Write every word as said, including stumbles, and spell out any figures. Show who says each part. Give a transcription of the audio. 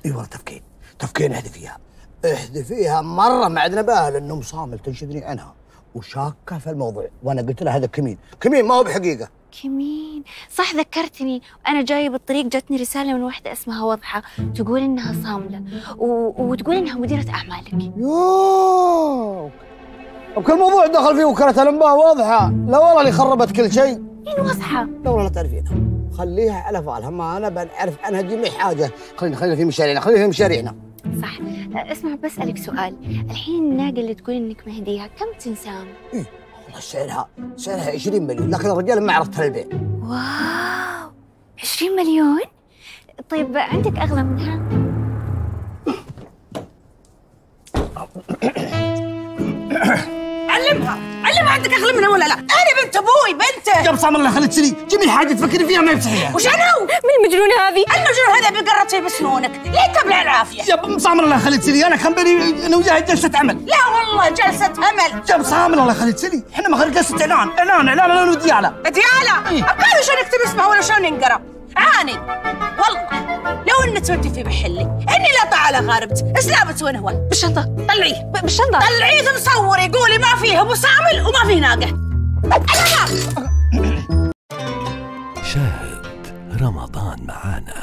Speaker 1: اي والله تفكين تفكين احذفيها احذفيها مره ما عندنا بها لانه مصامل تنشدني عنها وشاكه في الموضوع، وانا قلت له هذا كمين كمين ما هو بحقيقه.
Speaker 2: كمين صح، ذكرتني. أنا جاية بالطريق جاتني رسالة من واحدة اسمها وضحة تقول إنها صاملة و... وتقول إنها مديرة أعمالك.
Speaker 1: يوه وكل موضوع دخل فيه وكالة الأنباء واضحة. لا والله اللي خربت كل شيء.
Speaker 2: مين وضحة؟
Speaker 1: لا والله لا تعرفينها، خليها على بالها، ما أنا بنعرف عنها جميع حاجة. خلينا خلينا في مشاريعنا خلينا في مشاريعنا.
Speaker 2: صح. اسمع بسألك سؤال، الحين الناقة اللي تقول إنك مهديها كم تنسام؟
Speaker 1: إيه والله سعرها سعرها عشرين مليون، لكن الرجال ما عرفتها البيع.
Speaker 2: واو عشرين مليون؟ طيب عندك أغلى منها؟
Speaker 3: علمها علمها عندك اغلى منها ولا لا؟ انا بنت ابوي بنته.
Speaker 1: يا بصام الله خليك تسلي جيبي حاجه تفكري فيها ما بصحيحه.
Speaker 3: وش انا؟
Speaker 2: من المجنونه هذه؟
Speaker 3: المجنون هذا بقرط في بسنونك، ليه تبلع العافيه؟
Speaker 1: يا بصام الله خليك تسلي، انا كان بيني انا وياها جلسه عمل.
Speaker 3: لا والله جلسه عمل.
Speaker 1: يا بصام الله خليك تسلي، احنا ما خلينا جلسه اعلان اعلان اعلان اعلان ودياله.
Speaker 3: دياله؟
Speaker 1: إيه؟
Speaker 3: ابغى شلون نكتب اسمها ولا شلون ينقرا؟ عاني والله لو ان تودي في محلي اني لا طالع غاربت، اسلامت وين هو؟
Speaker 2: بالشنطة.
Speaker 3: طلعيه
Speaker 2: بالشنطة.
Speaker 3: طلعيه مصوري قولي ما فيه ابو صامل وما فيه ناقه.
Speaker 4: شاهد رمضان معانا.